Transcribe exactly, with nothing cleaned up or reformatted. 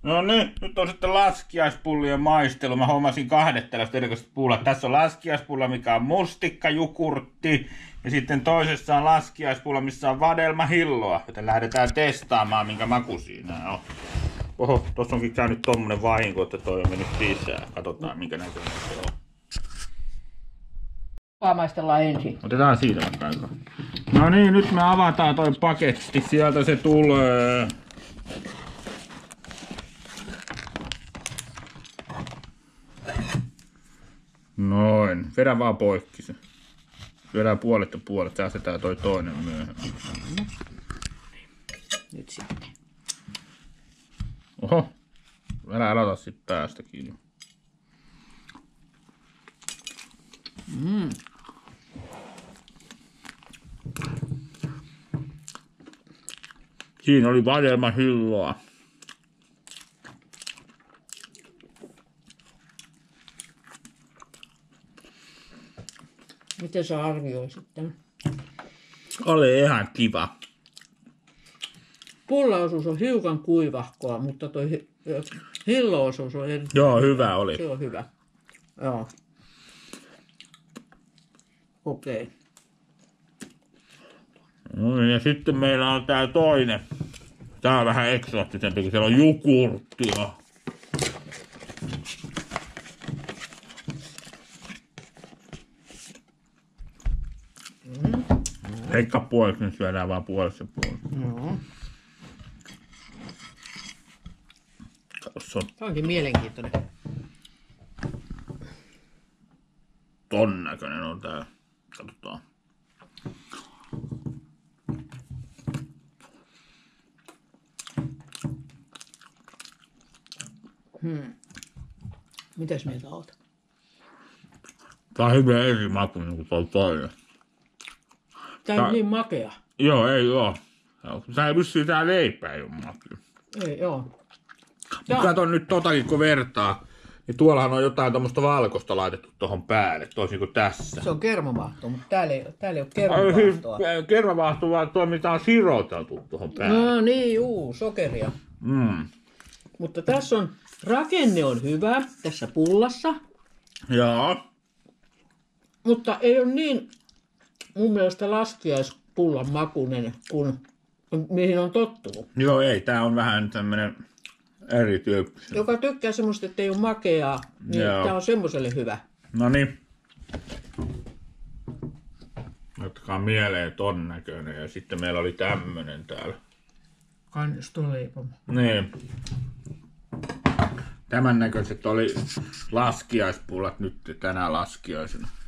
No niin, nyt on sitten laskiaispullien maistelu. Mä hommasin kahdet tällaista erikoista pullaa. Tässä on laskiaispulla, mikä on mustikka, jukurtti. Ja sitten toisessa on laskiaispulla, missä on vadelmahilloa. Joten lähdetään testaamaan, minkä maku siinä on. Oho, tossa onkin käynyt tommonen vahinko, että toi on mennyt sisään. Katsotaan, minkä näköinen se on. Maistellaan ensin. Otetaan siitä vaikka aika. No niin, nyt me avataan toi paketti. Sieltä se tulee. Noin. Vedä vaan poikki se. Vedään puolet ja puolet. Säästetään toi toinen myöhemmin. Nyt sitten. Oho. Älä aloita sit päästä kiinni. Mm. Siinä oli vadelmahilloa. Miten sä arvioisit tämän? Oli ihan kiva. Pullaosuus on hiukan kuivahkoa, mutta toi hi- hillo-osuus on eri. Joo, hyvä oli. Se on hyvä. Joo. Okei. Okay. No, ja sitten meillä on tää toinen. Tää on vähän eksoottisempi, kun siellä on jukurttia. Mm. Heikka puoliksi, nyt syödään vaan puolessa puolesta. No. Tossa on Tämä onkin mielenkiintoinen. ton näköinen on tää. Katsotaan. Hmm. Mitäs mieltä oot? Tää on hyvin eri maku kuin toi toinen. Tää Tää- on niin makea. Joo, ei oo. Tää ei vissiin tää leipää ei oo maku. Ei, joo. Mut Tää- kato nyt totakin kun vertaa. Niin tuollahan on jotain tommosta valkoista laitettu tohon päälle, toisin kuin tässä. Se on kermavaahto, mutta täällä ei, täällä ei ole Ai siis kermavaahtoa. kermavaahto vaan tuo, mitä on siroteltu tuohon päälle. No niin, juu, sokeria. Mm. Mutta tässä on, rakenne on hyvä tässä pullassa, Joo. mutta ei ole niin mun mielestä laskiaispullan makuinen kuin mihin on tottunut. Joo, ei. Tää on vähän tämmönen erityyppinen. Joka tykkää semmoista, että ei ole makeaa, niin Joo. tää on semmoselle hyvä. No niin. Ottakaa mieleen ton näköinen. Ja sitten meillä oli tämmönen täällä. Kannustoleipoma. Niin. Tämän näköiset oli laskiaispullat nyt tänä laskiaisena.